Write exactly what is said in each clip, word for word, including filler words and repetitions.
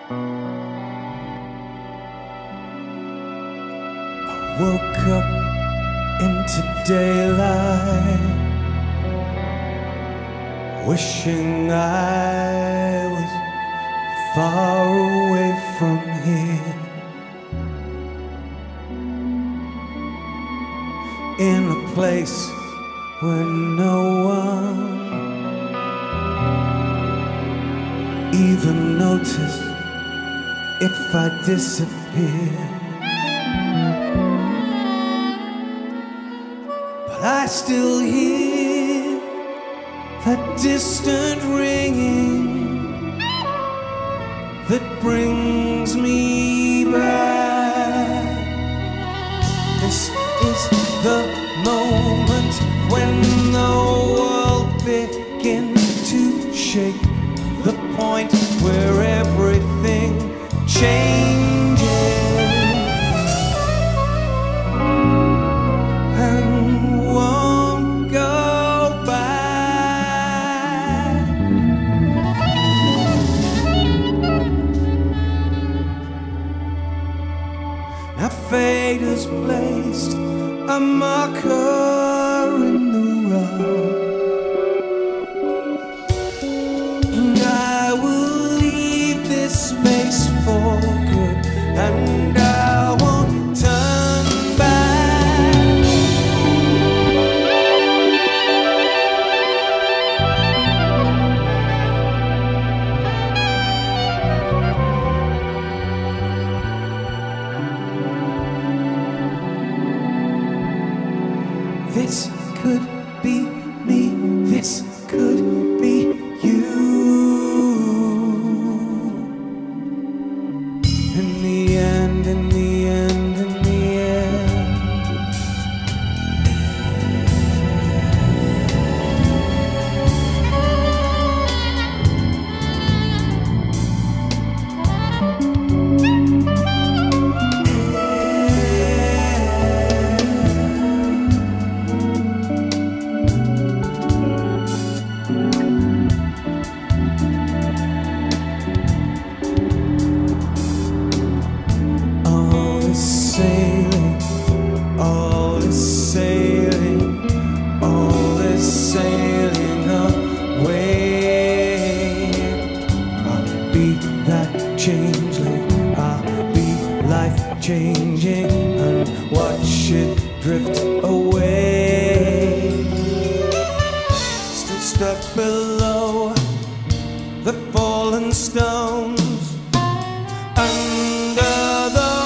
Woke up into daylight, wishing I was far away from here, in a place where no one even noticed if I disappear. I still hear that distant ringing that brings me back. This is the moment when the world begins to shake, the point where everything changes. Now fate has placed a marker in the road, and I will leave this space for good, and I won't turn back. This could be me, this could be you. In the end, in the end, in the end. Sailing, all is sailing, all is sailing away. I'll be that changeling, I'll be life changing, and watch it drift away. Still stuck below the fallen stones, under the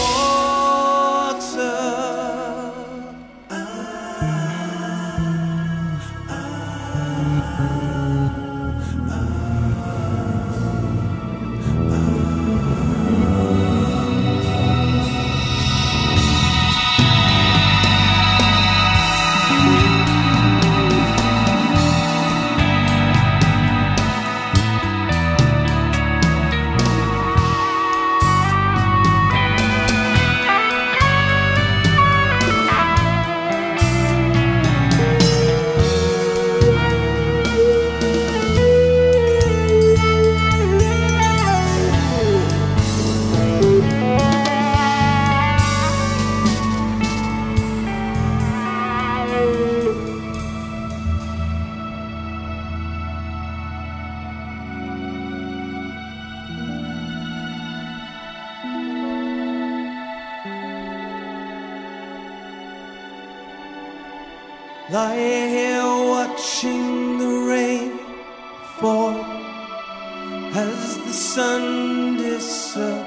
lie here watching the rain fall as the sun disappears.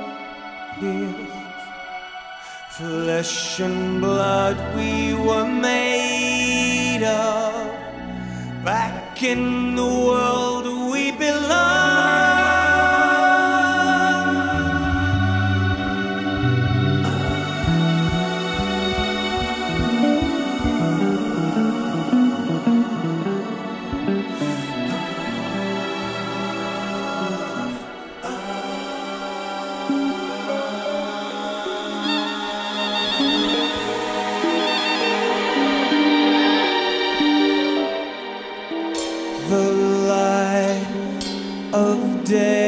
Flesh and blood we were made of, back in the world we belong. The light of day